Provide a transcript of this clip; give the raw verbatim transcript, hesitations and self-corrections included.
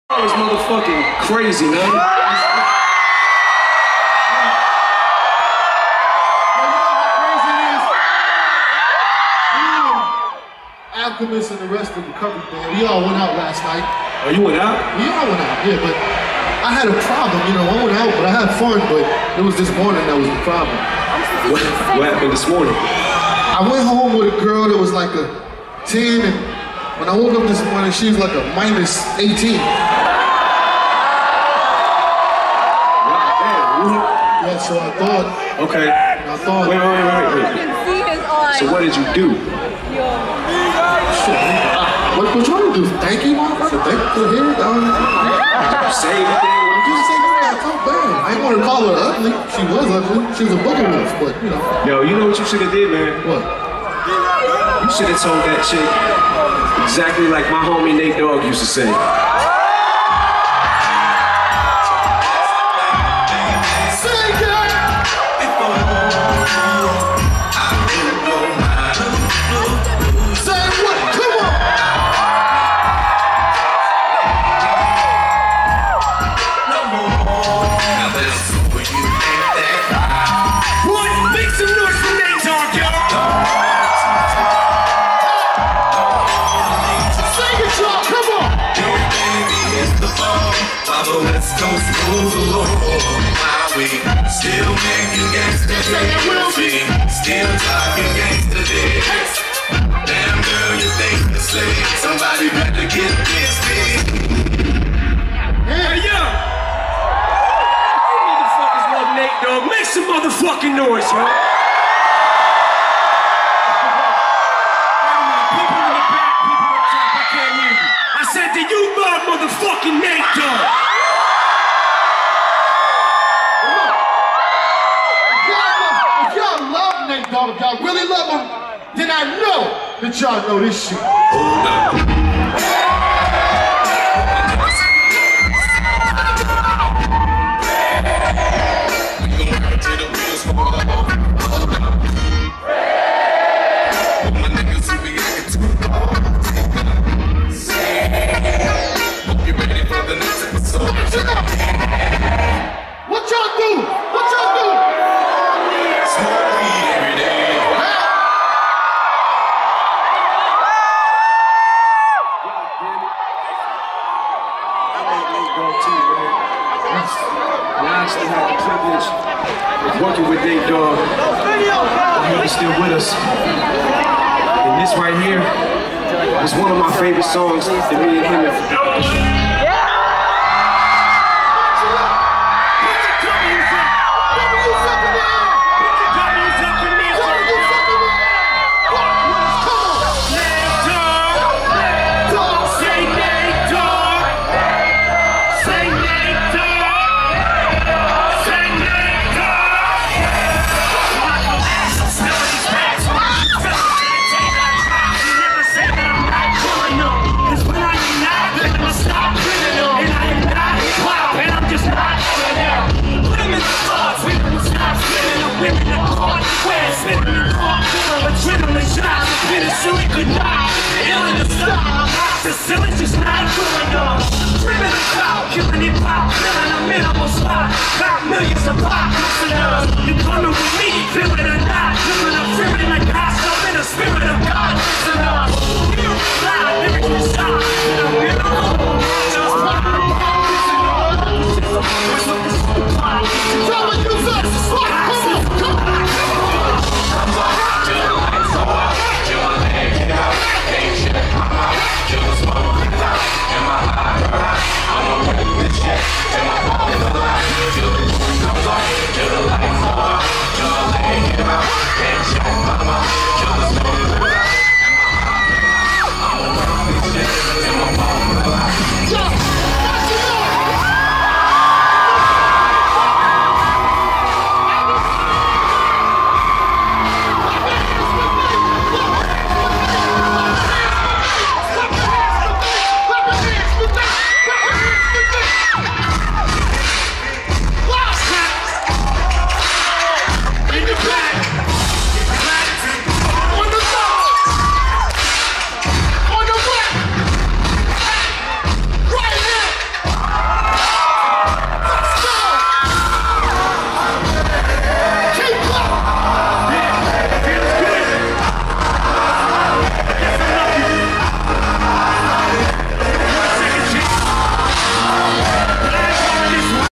It's motherfucking crazy, man. Well, you know how crazy it is? Me and Alchemist and the rest of the Recovery Band, we all went out last night. Oh, you went out? We all went out, yeah, but I had a problem, you know. I went out, but I had fun, but it was this morning that was the problem. What, what happened this morning? I went home with a girl that was like a ten, and when I woke up this morning, she was like a minus eighteen. Yeah, so I thought. Okay. I thought. Wait, wait, wait, wait, wait. So what did you do? Shit, what, what you trying to do? Thank you, motherfucker. Thank you for the head. Say anything? I just say no. I felt bad. I didn't want to call her ugly. She was ugly. She was a booger wolf, but you know. Yo, you know what you should have did, man? What? You should have told that chick exactly like my homie Nate Dogg used to say. Still making gangsta music, still talking gangsta dicks. Damn girl, you think to say somebody better get this big. Hey yo! You motherfuckers love Nate Dogg. Make some motherfucking noise, yo! People in the back, people up top, I can't hear you. I said, do you love motherfucking Nate Dogg? Dog, if y'all really love him, then I know that y'all know this shit. What y'all do? What y'all do? I actually had the privilege of working with Dogg Dogg. He was still with us. And this right here is one of my favorite songs that me and him have. Just not going on. Tripping the cloud, killing it pop, filling a minimal spot. Got millions of pop listeners. You coming with me, feel it or not. Feeling a feeling like I saw in the spirit of God. Listener.